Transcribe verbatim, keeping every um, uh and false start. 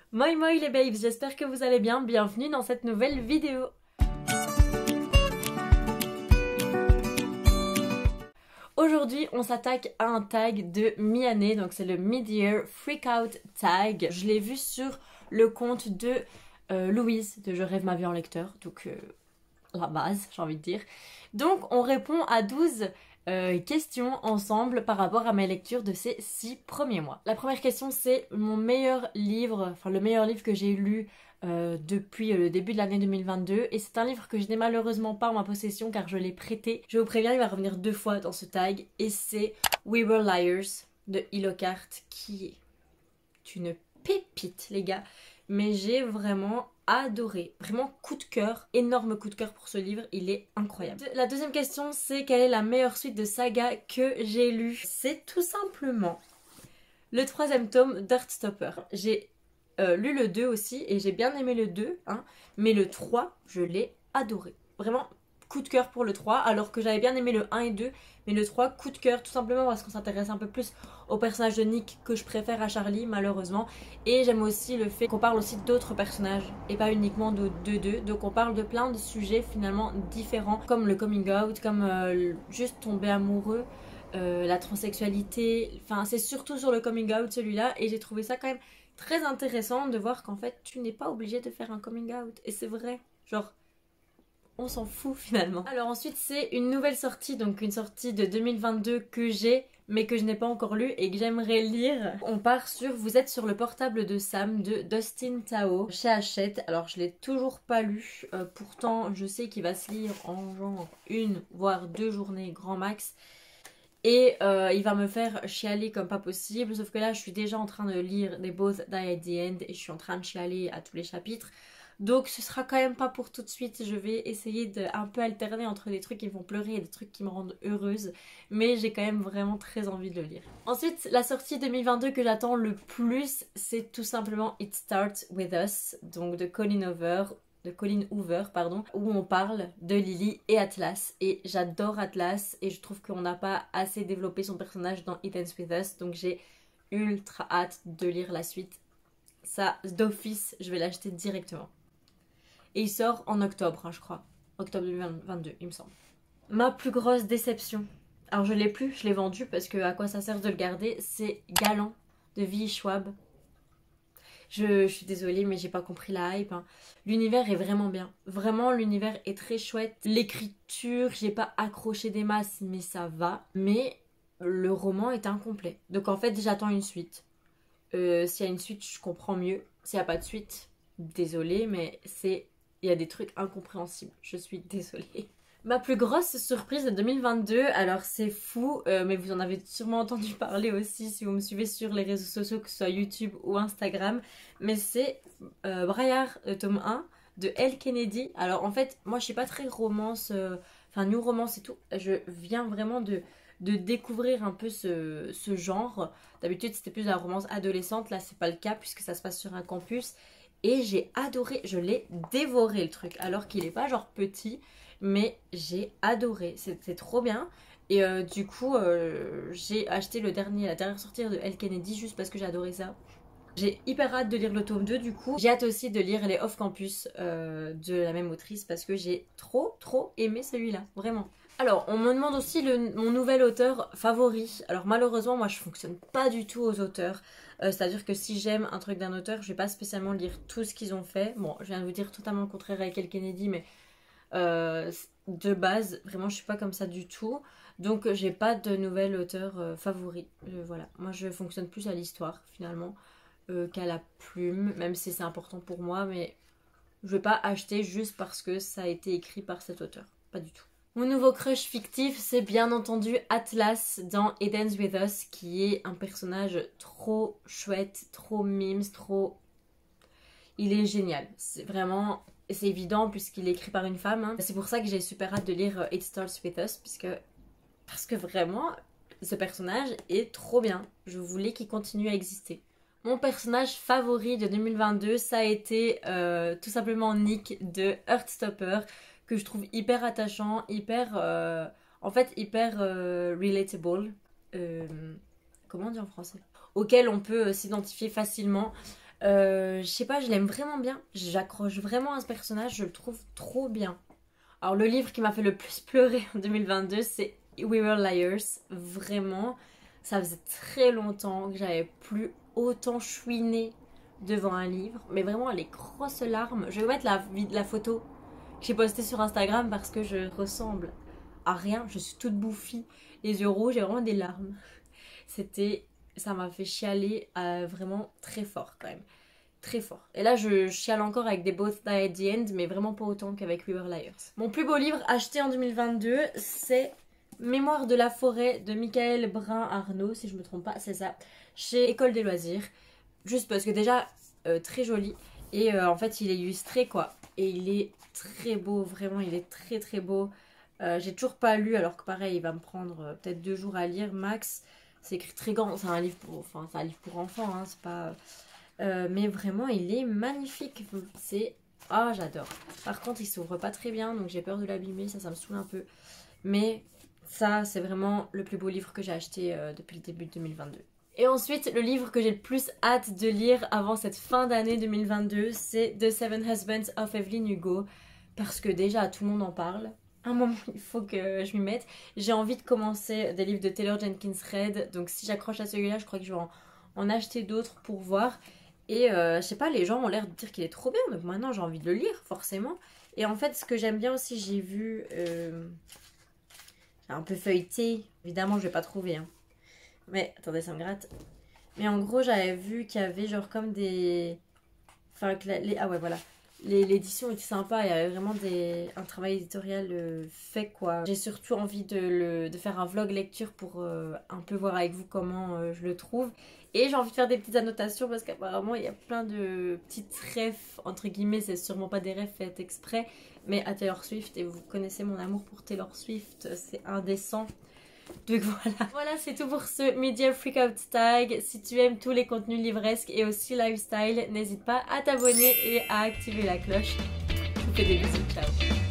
Moi moi les babes, j'espère que vous allez bien, bienvenue dans cette nouvelle vidéo. Aujourd'hui, on s'attaque à un tag de mi-année, donc c'est le Mid-Year Freakout Tag. Je l'ai vu sur le compte de euh, Louise de Je rêve ma vie en lecteur, donc euh, la base, j'ai envie de dire. Donc on répond à douze euh, questions ensemble par rapport à mes lectures de ces six premiers mois. La première question, c'est mon meilleur livre, enfin le meilleur livre que j'ai lu Euh, depuis le début de l'année deux mille vingt-deux, et c'est un livre que je n'ai malheureusement pas en ma possession car je l'ai prêté. Je vous préviens, il va revenir deux fois dans ce tag, et c'est We Were Liars de Hill Lockhart, qui est une pépite les gars, mais j'ai vraiment adoré, vraiment coup de cœur, énorme coup de cœur pour ce livre, il est incroyable. La deuxième question, c'est quelle est la meilleure suite de saga que j'ai lue? C'est tout simplement le troisième tome d'Heartstopper. J'ai Euh, lu le deux aussi et j'ai bien aimé le deux, hein, mais le trois, je l'ai adoré. Vraiment, coup de cœur pour le trois, alors que j'avais bien aimé le un et deux, mais le trois, coup de cœur, tout simplement parce qu'on s'intéresse un peu plus au personnage de Nick que je préfère à Charlie, malheureusement. Et j'aime aussi le fait qu'on parle aussi d'autres personnages et pas uniquement de deux deux. Donc on parle de plein de sujets finalement différents, comme le coming out, comme euh, juste tomber amoureux. Euh, la transsexualité, enfin c'est surtout sur le coming out celui-là, et j'ai trouvé ça quand même très intéressant de voir qu'en fait tu n'es pas obligé de faire un coming out, et c'est vrai, genre on s'en fout finalement. Alors ensuite c'est une nouvelle sortie, donc une sortie de deux mille vingt-deux que j'ai mais que je n'ai pas encore lu et que j'aimerais lire. On part sur Vous êtes sur le portable de Sam de Dustin Tao chez Hachette. Alors je l'ai toujours pas lu, euh, pourtant je sais qu'il va se lire en genre une voire deux journées grand max. Et euh, il va me faire chialer comme pas possible, sauf que là je suis déjà en train de lire They Both Die at the End et je suis en train de chialer à tous les chapitres. Donc ce sera quand même pas pour tout de suite, je vais essayer de un peu alterner entre des trucs qui me font pleurer et des trucs qui me rendent heureuse. Mais j'ai quand même vraiment très envie de le lire. Ensuite, la sortie deux mille vingt-deux que j'attends le plus, c'est tout simplement It Starts With Us, donc de Colleen Hoover. de Colleen Hoover, pardon, où on parle de Lily et Atlas, et j'adore Atlas et je trouve qu'on n'a pas assez développé son personnage dans It Ends With Us, donc j'ai ultra hâte de lire la suite. Ça, d'office, je vais l'acheter directement. Et il sort en octobre, hein, je crois, octobre deux mille vingt-deux, il me semble. Ma plus grosse déception, alors je l'ai plus, je l'ai vendu parce que à quoi ça sert de le garder, c'est Galant de V. Schwab. Je, je suis désolée mais j'ai pas compris la hype, hein. L'univers est vraiment bien, vraiment l'univers est très chouette. L'écriture, j'ai pas accroché des masses mais ça va. Mais le roman est incomplet, donc en fait j'attends une suite. euh, S'il y a une suite je comprends mieux, s'il n'y a pas de suite, désolée mais c'est... il y a des trucs incompréhensibles, je suis désolée. Ma plus grosse surprise de deux mille vingt-deux, alors c'est fou, euh, mais vous en avez sûrement entendu parler aussi si vous me suivez sur les réseaux sociaux, que ce soit YouTube ou Instagram, mais c'est euh, Braillard, euh, tome un de Elle Kennedy. Alors en fait, moi je suis pas très romance, euh, enfin new romance et tout, je viens vraiment de, de découvrir un peu ce, ce genre. D'habitude c'était plus de la romance adolescente, là c'est pas le cas puisque ça se passe sur un campus, et j'ai adoré, je l'ai dévoré le truc, alors qu'il est pas genre petit. Mais j'ai adoré, c'était trop bien. Et euh, du coup, euh, j'ai acheté le dernier, la dernière sortie de Elle Kennedy juste parce que j'ai adoré ça. J'ai hyper hâte de lire le tome deux du coup. J'ai hâte aussi de lire les Off Campus euh, de la même autrice parce que j'ai trop trop aimé celui-là, vraiment. Alors, on me demande aussi le, mon nouvel auteur favori. Alors malheureusement, moi je fonctionne pas du tout aux auteurs. Euh, C'est-à-dire que si j'aime un truc d'un auteur, je vais pas spécialement lire tout ce qu'ils ont fait. Bon, je viens de vous dire totalement le contraire avec Elle Kennedy, mais... Euh, de base, vraiment je suis pas comme ça du tout, donc j'ai pas de nouvel auteur euh, favori. Euh, voilà, moi je fonctionne plus à l'histoire finalement euh, qu'à la plume, même si c'est important pour moi, mais je vais pas acheter juste parce que ça a été écrit par cet auteur, pas du tout. Mon nouveau crush fictif, c'est bien entendu Atlas dans It Ends With Us, qui est un personnage trop chouette, trop mimes, trop... il est génial, c'est vraiment... et c'est évident puisqu'il est écrit par une femme, hein. C'est pour ça que j'ai super hâte de lire It Starts With Us, puisque... parce que vraiment, ce personnage est trop bien. Je voulais qu'il continue à exister. Mon personnage favori de deux mille vingt-deux, ça a été euh, tout simplement Nick de Heartstopper, que je trouve hyper attachant, hyper... Euh, en fait, hyper euh, relatable. Euh, comment on dit en français? Auquel on peut euh, s'identifier facilement. Euh, je sais pas, je l'aime vraiment bien. J'accroche vraiment à ce personnage, je le trouve trop bien. Alors le livre qui m'a fait le plus pleurer en deux mille vingt-deux, c'est We Were Liars. Vraiment, ça faisait très longtemps que j'avais plus autant chouiné devant un livre. Mais vraiment les grosses larmes. Je vais vous mettre la, la photo que j'ai postée sur Instagram parce que je ressemble à rien. Je suis toute bouffie, les yeux rouges, j'ai vraiment des larmes. C'était... Ça m'a fait chialer euh, vraiment très fort quand même. Très fort. Et là je chiale encore avec des Both Die at the End, mais vraiment pas autant qu'avec We Were Liars. Mon plus beau livre acheté en deux mille vingt-deux, c'est Mémoire de la forêt de Michael Brun-Arnaud, si je me trompe pas, c'est ça, chez École des loisirs. Juste parce que déjà, euh, très joli. Et euh, en fait il est illustré quoi. Et il est très beau, vraiment il est très très beau. Euh, J'ai toujours pas lu, alors que pareil il va me prendre euh, peut-être deux jours à lire max. C'est écrit très grand, c'est un livre pour, enfin, c'est un livre pour enfants, hein, c'est pas... Euh, mais vraiment, il est magnifique. C'est... Ah, oh, j'adore. Par contre, il s'ouvre pas très bien, donc j'ai peur de l'abîmer, ça, ça me saoule un peu. Mais ça, c'est vraiment le plus beau livre que j'ai acheté euh, depuis le début de deux mille vingt-deux. Et ensuite, le livre que j'ai le plus hâte de lire avant cette fin d'année deux mille vingt-deux, c'est The Seven Husbands of Evelyn Hugo. Parce que déjà, tout le monde en parle. Un moment, il faut que je m'y mette. J'ai envie de commencer des livres de Taylor Jenkins Reid. Donc si j'accroche à celui-là, je crois que je vais en, en acheter d'autres pour voir. Et euh, je sais pas, les gens ont l'air de dire qu'il est trop bien. Donc maintenant, j'ai envie de le lire, forcément. Et en fait, ce que j'aime bien aussi, j'ai vu... Euh, un peu feuilleté. Évidemment, je vais pas trouver. Hein. Mais, attendez, ça me gratte. Mais en gros, j'avais vu qu'il y avait genre comme des... Enfin, que la, les... Ah ouais, voilà. L'édition était sympa, il y avait vraiment des, un travail éditorial euh, fait quoi. J'ai surtout envie de, le, de faire un vlog lecture pour euh, un peu voir avec vous comment euh, je le trouve. Et j'ai envie de faire des petites annotations parce qu'apparemment il y a plein de petites refs, entre guillemets, c'est sûrement pas des refs faites exprès, mais à Taylor Swift, et vous connaissez mon amour pour Taylor Swift, c'est indécent. Donc voilà, voilà c'est tout pour ce Mid-Year Freakout Tag. Si tu aimes tous les contenus livresques et aussi lifestyle, n'hésite pas à t'abonner et à activer la cloche. Je vous fais des bisous, ciao.